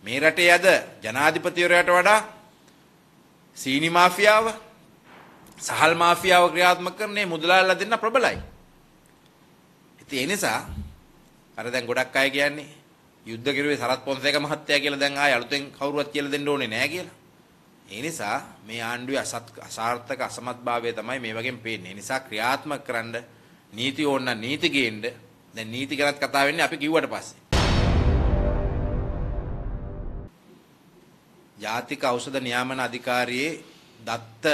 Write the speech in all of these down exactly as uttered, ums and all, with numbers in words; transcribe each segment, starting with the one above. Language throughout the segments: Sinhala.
මේ රටේ අද ජනාධිපතිවරයාට වඩා සීනි මාෆියාව සහල් මාෆියාව ක්‍රියාත්මක කරන්නේ මුදලාල්ලා දෙන්න ප්‍රබලයි. ඉතින් ඒ නිසා අර දැන් ගොඩක් අය කියන්නේ යුද්ධ කිරුවේ සරත් පොන්සේක මහත්තයා කියලා දැන් ආය අලුතෙන් කවුරුවත් කියලා දෙන්න ඕනේ නැහැ කියලා. ඒ නිසා මේ ආණ්ඩුවේ අසත් අසාර්ථක අසමත්භාවය තමයි මේ වගේම පේන්නේ. ඒ නිසා ක්‍රියාත්මක කරන්න නීති ඕන නම් නීති ගේන්න. දැන් නීති ගැනත් කතා වෙන්නේ අපි කිව්වට පස්සේ. ජාතික ඖෂධ නියාමන අධිකාරියේ දත්ත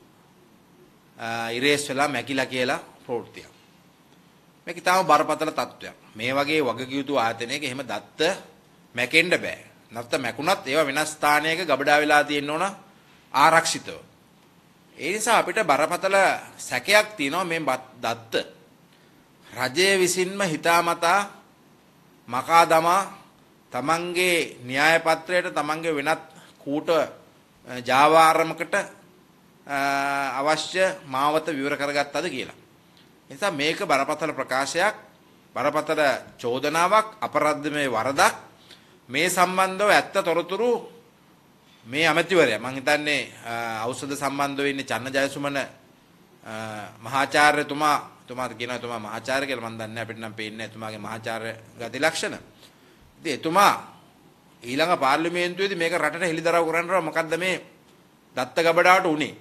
ඉරේස් වෙලා මැකිලා කියලා ප්‍රවෘත්තියක්. මේක තාම බරපතල තත්ත්වයක්. මේ වගේ වගකියුතු ආයතනයක එහෙම දත්ත මැකෙන්න බෑ. නැත්නම් මැකුණත් ඒවා වෙනස් ස්ථානයක ගබඩා වෙලා තියෙන්න ඕන ආරක්ෂිතව. ඒ නිසා අපිට බරපතල සැකයක් තියෙනවා මේ දත්ත රජය විසින්ම හිතාමතා මකා දමා තමන්ගේ න්‍යාය පත්‍රයට තමන්ගේ වෙනත් කූට ජාවාරමකට අවශ්‍ය මාවත විවර කරගත්තද කියලා. ඒ නිසා මේක බරපතල ප්‍රකාශයක්, බරපතල චෝදනාවක්, අපරාධමය වරදක්. මේ සම්බන්ධව ඇත්ත තොරතුරු මේ අමාත්‍යවරයා මම හිතන්නේ ඖෂධ සම්බන්ධව ඉන්නේ චන්න ජයසුමන මහාචාර්යතුමා තුමාට කියනවා එතුමා මහාචාර්ය කියලා මම දන්නේ අපිට නම් පේන්නේ එතුමාගේ මහාචාර්ය ගති ලක්ෂණ. ඉතින් එතුමා ඊළඟ පාර්ලිමේන්තුවේදී මේක රටට හෙළිදරව් කරනවා මොකද්ද මේ දත්ත ගබඩාවට උනේ.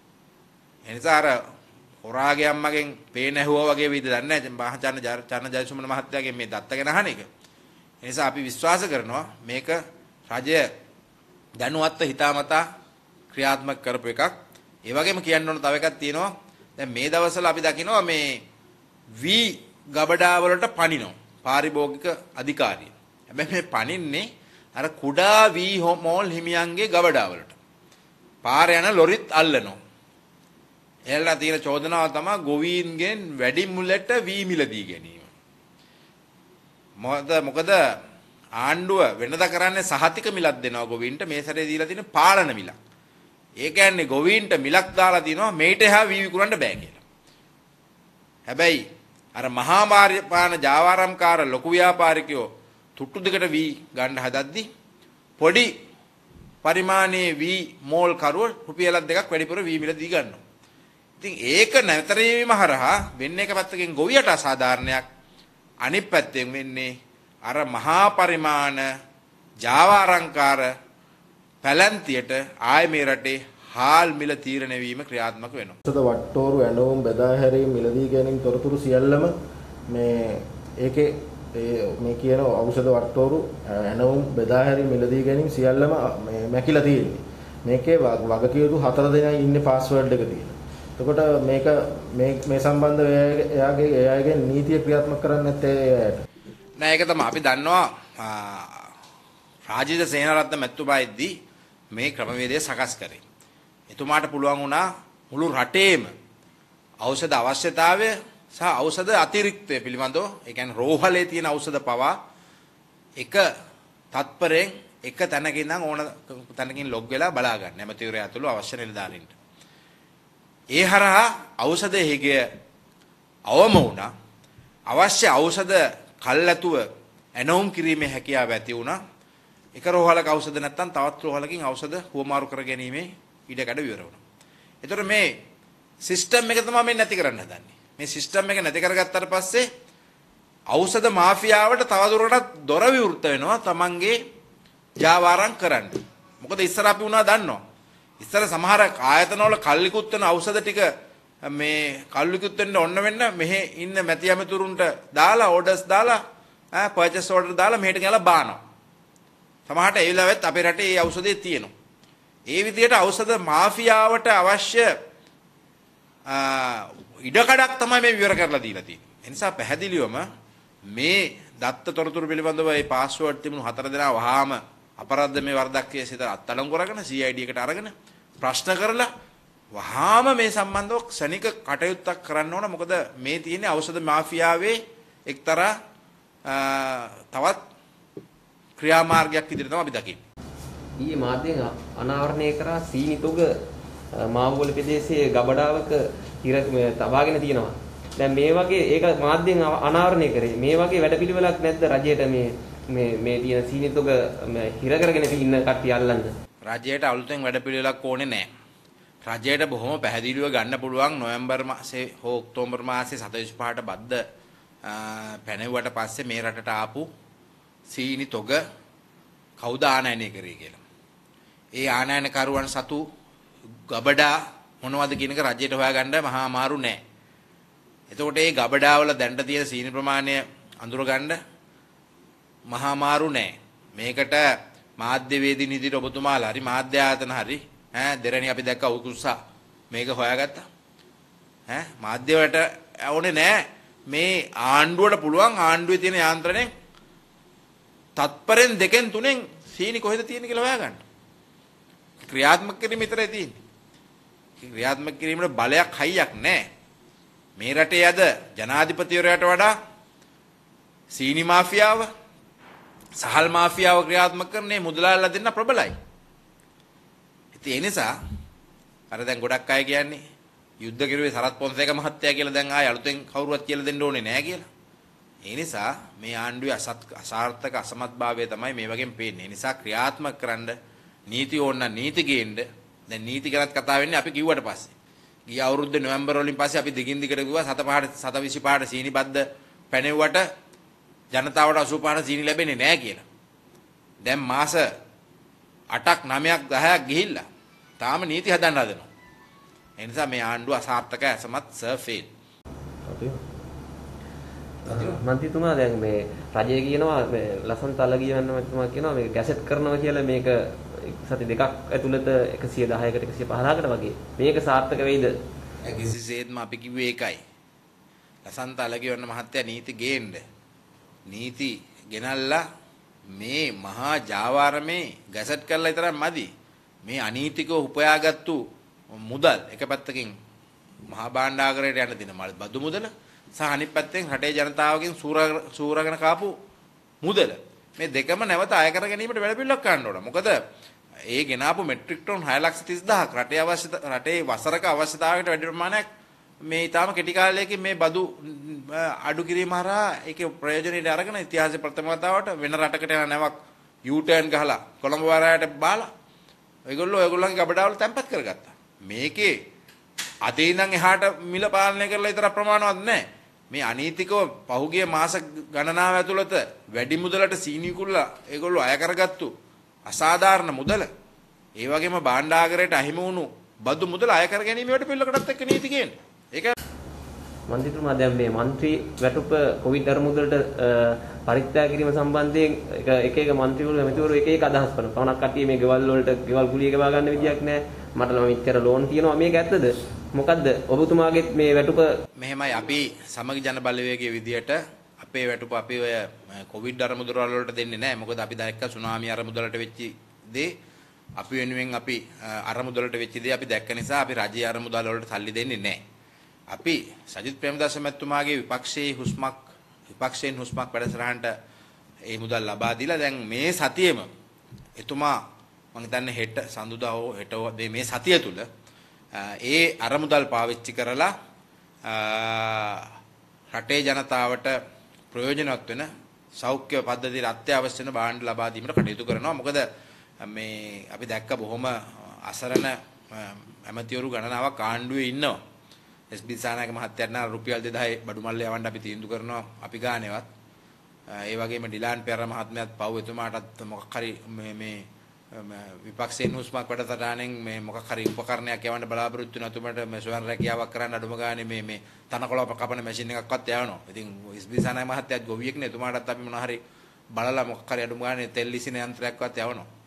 ඒ නිසා අර හොරාගේ අම්මගෙන් පේන ඇහුවා වගේ විදිහ දන්නේ නැහැ මහාචාර්ය චන්න ජයසුමන මහත්තයාගේ මේ දත්ත ගැන අහන එක. ඒ නිසා අපි විශ්වාස කරනවා මේක රජය දැනුවත්ව හිතාමතා ක්‍රියාත්මක කරපු එකක්. ඒ වගේම කියන්න ඕන තව එකක් තියෙනවා. දැන් මේ දවස්වල අපි දකිනවා මේ වී ගබඩා වලට පනිනවා පාරිභෝගික අධිකාරිය. හැබැයි මේ පනින්නේ අර කුඩා වී මෝල් හිමියන්ගේ ගබඩා වලට. පාර යන ලොරිත් අල්ලනවා. එල්ලා තියෙන චෝදනාව තමයි ගොවීන්ගෙන් වැඩි මුලට වී මිල දී ගැනීම. මොකද මොකද ආණ්ඩුව වෙනදා කරන්නේ සහතික මිලක් දෙනවා ගොවීන්ට මේ සැරේ දීලා තියෙන පාලන මිලක්. ඒ කියන්නේ ගොවීන්ට මිලක් දාලා තිනවා මේට එහා වී විකුණන්න බෑ කියලා. හැබැයි අර මහා පාන ජාවාරම්කාර ලොකු ව්‍යාපාරිකයෝ තුට්ටු දෙකට වී ගන්න හදද්දි පොඩි පරිමාණයේ වී මෝල් කරුව රුපියල් දෙකක් වැඩිපුර වී මිල දී ගන්නවා. ඉතින් ඒක නැතර වීම හරහා වෙන්නේ එක පැත්තකින් ගොවියට අසාධාරණයක්, අනිත් පැත්තෙන් වෙන්නේ අර මහා පරිමාණ ජාවාරම්කාර පැලැන්තියට ආය මේ රටේ හාල් මිල තීරණය වීම ක්‍රියාත්මක වෙනවා. ඖෂධ වට්ටෝරු ඇඬවුම් බෙදා හැරීම මිලදී ගැනීම තොරතුරු සියල්ලම මේ ඒකේ මේ කියන ඖෂධ වට්ටෝරු ඇඬවුම් බෙදා හැරීම මිලදී ගැනීම සියල්ලම මේ මැකිලා තියෙන්නේ. මේකේ වගකියුතු හතර දෙනා ඉන්නේ පාස්වර්ඩ් එක තියෙන. එතකොට මේක මේ මේ සම්බන්ධව එයාගේ එයාගේ නීතිය ක්‍රියාත්මක කරන්නේ නැත්තේ එයාට. නෑ ඒක තමයි අපි දන්නවා රාජිත සේනාරත්න මැතිතුමායිදී මේ ක්‍රමවේදය සකස් කරේ. එතුමාට පුළුවන් වුණා මුළු රටේම ඖෂධ අවශ්‍යතාවය සහ ඖෂධ අතිරික්තය පිළිබඳව, ඒ කියන්නේ රෝහලේ තියෙන ඖෂධ පවා එක තත්පරෙන් එක තැනකින් ඉඳන් ඕන තැනකින් ලොග් වෙලා බලා ගන්න. ඇමතිවරයා ඇතුළු අවශ්‍ය නිලධාරීන්ට. ඒ හරහා ඖෂධයේ හිගය අවම වුණා. අවශ්‍ය ඖෂධ කල්ැතුව ඇනෝම් කිරීමේ හැකියාව ඇති වුණා. එක රෝහලක ඖෂධ නැත්නම් තවත් රෝහලකින් ඖෂධ හුවමාරු කර ගැනීමේ ඉඩකඩ විවර වුණා. ඒතර මේ සිස්ටම් එක තමයි මේ නැති කරන්න හදන්නේ. මේ සිස්ටම් එක නැති කරගත්තාට පස්සේ ඖෂධ මාෆියාවට තවදුරටත් දොර විවෘත වෙනවා තමන්ගේ ජාවාරම් කරන්න. මොකද ඉස්සර අපි වුණා දන්නවා. ඉස්සර සමහර ආයතනවල කල්ලිකුත් වෙන ඖෂධ ටික මේ කල්ලිකුත් වෙන්න ඔන්න වෙන්න මෙහෙ ඉන්න මැති ඇමතුරුන්ට දාලා ඕඩර්ස් දාලා ඈ පර්චේස් ඕඩර් දාලා මෙහෙට ගෙනලා බානවා. සමහරට ඒ වෙලාවෙත් අපේ රටේ මේ ඖෂධය තියෙනවා. ඒ විදිහට ඖෂධ මාෆියාවට අවශ්‍ය ඉඩකඩක් තමයි මේ විවර කරලා දීලා තියෙන්නේ. ඒ නිසා පැහැදිලිවම මේ දත්ත තොරතුරු පිළිබඳව මේ පාස්වර්ඩ් තිබුණු හතර දෙනා වහාම අපරාධමය වරදක් සිත අත්අඩංගු කරගෙන සී අයි ඩී එකට අරගෙන ප්‍රශ්න කරලා වහාම මේ සම්බන්ධව ක්ෂණික කටයුත්තක් කරන්න ඕන. මොකද මේ තියෙන්නේ ඖෂධ මාෆියාවේ එක්තරා තවත් ක්‍රියාමාර්ගයක් විදිහට තමයි අපි දකින්නේ. ඊයේ මාධ්‍යයෙන් අනාවරණය කරා සීනි තොග මාවුවල ප්‍රදේශයේ ගබඩාවක ඉර තබාගෙන තියෙනවා. දැන් මේ වගේ ඒක මාධ්‍යයෙන් අනාවරණය කරේ. මේ වගේ වැඩපිළිවෙලක් නැද්ද රජයට මේ මේ මේ තියෙන සීනිතොග හිර කරගෙන ඉන්න කට්ටිය අල්ලන්න. රජයට අලුතෙන් වැඩපිළිවෙලක් ඕනේ නැහැ. රජයට බොහොම පැහැදිලිව ගන්න පුළුවන් නොවැම්බර් මාසේ හෝ ඔක්තෝබර් මාසේ සතලිස් පහට බද්ද පැනෙව්වට පස්සේ මේ රටට ආපු සීනි තොග කවුද ආනයනය කරේ කියලා. ඒ ආනයනකරුවන් සතු ගබඩා මොනවද කියන එක රජයට හොයාගන්න මහා අමාරු නෑ. එතකොට මේ ගබඩාවල දැන්ට තියෙන සීනි ප්‍රමාණය අඳුර ගන්න මහා අමාරු නෑ. මේකට මාධ්‍යවේදී නිදිට ඔබතුමාලා හරි මාධ්‍ය ආයතන හරි ඈ දෙරණි අපි දැක්ක උකුස්සා මේක හොයාගත්තා. ඈ මාධ්‍ය වලට ඕනේ නෑ මේ ආණ්ඩුවට පුළුවන් ආණ්ඩුවේ තියෙන යාන්ත්‍රණයෙන් තත්පරෙන් දෙකෙන් තුනෙන් සීනි කොහෙද තියෙන්නේ කියලා හොයාගන්න. ක්‍රියාත්මක කිරීම විතරයි තියෙන්නේ. ක්‍රියාත්මක කිරීමේ බලයක් හයියක් නැහැ. මේ රටේ අද ජනාධිපතිවරයාට වඩා සීනි මාෆියාව සහල් මාෆියාව ක්‍රියාත්මක කරන්නේ මුදලාල්ලා දෙන්න ප්‍රබලයි. ඉතින් ඒ නිසා අර දැන් ගොඩක් අය කියන්නේ යුද්ධ කිරුවේ සරත් පොන්සේක මහත්තයා කියලා දැන් ආය අලුතෙන් කවුරුවත් කියලා දෙන්න ඕනේ නැහැ කියලා. ඒ නිසා මේ ආණ්ඩුවේ අසත් අසාර්ථක අසමත්භාවය තමයි මේ වගේම පේන්නේ. ඒ නිසා ක්‍රියාත්මක කරන්න නීති ඕන නීති ගේන්න. දැන් නීති ගැනත් කතා වෙන්නේ අපි කිව්වට පස්සේ. ගිය අවුරුද්දේ නොවැම්බර් වලින් පස්සේ අපි දිගින් දිගට කිව්වා සත පහට සත විසි පහට සීනි බද්ද පැනෙව්වට ජනතාවට අසූ පහට සීනි ලැබෙන්නේ නැහැ කියලා. දැන් මාස අටක් නවයක් දහයක් ගිහිල්ලා තාම නීති හදන්න හදනවා. ඒ නිසා මේ ආණ්ඩුව අසාර්ථකයි අසමත් සර්ෆේල්. මන්ත්‍රීතුමා දැන් මේ රජය කියනවා මේ ලසන්ත අලගිය මන්ත්‍රීතුමා කියනවා මේක ගැසට් කරනවා කියලා මේක සති දෙකක් ඇතුළත එකසිය දහයකට එකසිය පනහකට වගේ මේක සාර්ථක වෙයිද? කිසිසේත්ම අපි කිව්වේ ඒකයි. ලසන්ත අලගිය වන්න මහත්තයා නීති ගේන්න. නීති ගෙනල්ලා මේ මහා ජාවාරමේ ගැසට් කරලා විතරක් මදි. මේ අනීතිකව උපයාගත්තු මුදල් එක පැත්තකින් මහා භාණ්ඩාගරයට යන දින බදු මුදල සහ අනිත් පැත්තෙන් රටේ ජනතාවගෙන් සූරගෙන කාපු මුදල මේ දෙකම නැවත අය කර ගැනීමට වැඩපිළිවෙලක් ගන්න ඕන. මොකද ඒ ගෙනාපු මෙට්‍රික් ටන් හය ලක්ෂ තිස් දහසක් රටේ අවශ්‍යතා රටේ වසරක අවශ්‍යතාවයකට වැඩි ප්‍රමාණයක් මේ ඊටාම කෙටි කාලයකින් මේ බදු අඩු කිරීම හරහා ඒකේ ප්‍රයෝජනෙට අරගෙන ඉතිහාසයේ ප්‍රථම වතාවට වෙන රටකට යන නැවක් යූ ටර්න් ගහලා කොළඹ වරායට බාලා ඒගොල්ලෝ ඒගොල්ලන්ගේ ගබඩාවල තැම්පත් කරගත්තා. මේකේ අතේ ඉඳන් එහාට මිල පාලනය කරලා විතර ප්‍රමාණවත් නැහැ. මේ අනීතිකව පහුගිය මාස ගණනාව ඇතුළත වැඩි මුදලට සීනි කුල්ලා ඒගොල්ලෝ අය කරගත්තු අසාධාරණ මුදල ඒ වගේම භාණ්ඩාගරයට අහිමි වුණු බදු මුදල අය කර ගැනීම වට පිළිලකටත් එක්ක නීති කියන්නේ. ඒක මන්ත්‍රීතුමා දැන් මේ മന്ത്രി වැටුප කොවිඩ් අරමුදලට පරිත්‍යාග කිරීම සම්බන්ධයෙන් එක එක එක മന്ത്രിවරු එමෙතිවරු එක එක අදහස් කරනවා. කවුනක් කට්ටිය මේ ගෙවල් වලට ගෙවල් කුලිය ගෙවා ගන්න විදියක් නැහැ. මට නම් මෙච්චර ලෝන් තියෙනවා මේක ඇත්තද? මොකද්ද ඔබතුමාගේ මේ වැටුප? මෙහෙමයි අපි සමගි ජන බලවේගයේ විදියට අපේ වැටුප අපි ඔය කොවිඩ් අරමුදල වලට දෙන්නේ නැහැ. මොකද අපි දැක්ක සුනාමි අරමුදලට වෙච්ච දේ අපි වෙනුවෙන් අපි අරමුදලට වෙච්ච දේ අපි දැක්ක නිසා අපි රජයේ අරමුදල වලට සල්ලි දෙන්නේ නැහැ. අපි සජිත් ප්‍රේමදාස මැතිතුමාගේ විපක්ෂයේ හුස්මක් විපක්ෂයෙන් හුස්මක් වැඩසටහනට ඒ මුදල් ලබා දීලා දැන් මේ සතියේම එතුමා මම හිතන්නේ හෙට සඳුදා හෝ හෙට මේ සතිය තුල ඒ අරමුදල් පාවිච්චි කරලා රටේ ජනතාවට ප්‍රයෝජනවත් වෙන සෞඛ්‍ය පද්ධතියට අත්‍යවශ්‍ය වෙන භාණ්ඩ ලබා දීමට කටයුතු කරනවා. මොකද මේ අපි දැක්ක බොහොම අසරණ ඇමතිවරු ගණනාවක් ආණ්ඩුවේ ඉන්නවා. එස් බී සානායක මහත්තයාට නා රුපියල් දෙදාහේ බඩු මල්ලේ යවන්න අපි තීන්දුව කරනවා අපි ගානේවත්. ඒ වගේම ඩිලාන් පෙරේරා මහත්මයාත් පව් එතුමාටත් මොකක් හරි මේ මේ විපක්ෂයෙන් හුස්මක් වැඩසටහනෙන් මේ මොකක් හරි උපකරණයක් යවන්න බලාපොරොත්තු වෙන අතුමට මේ ස්වයං රැකියාවක් කරන්න අඩුම ගානේ මේ මේ තනකොළ කපන මැෂින් එකක්වත් යවනවා. ඉතින් එස් බී සානායක මහත්තයාත් ගොවියෙක් නේ එතුමාටත් අපි මොනවා හරි බලලා මොකක් හරි අඩුම ගානේ තෙල් ලිසින යන්ත්‍රයක්වත් යවනවා.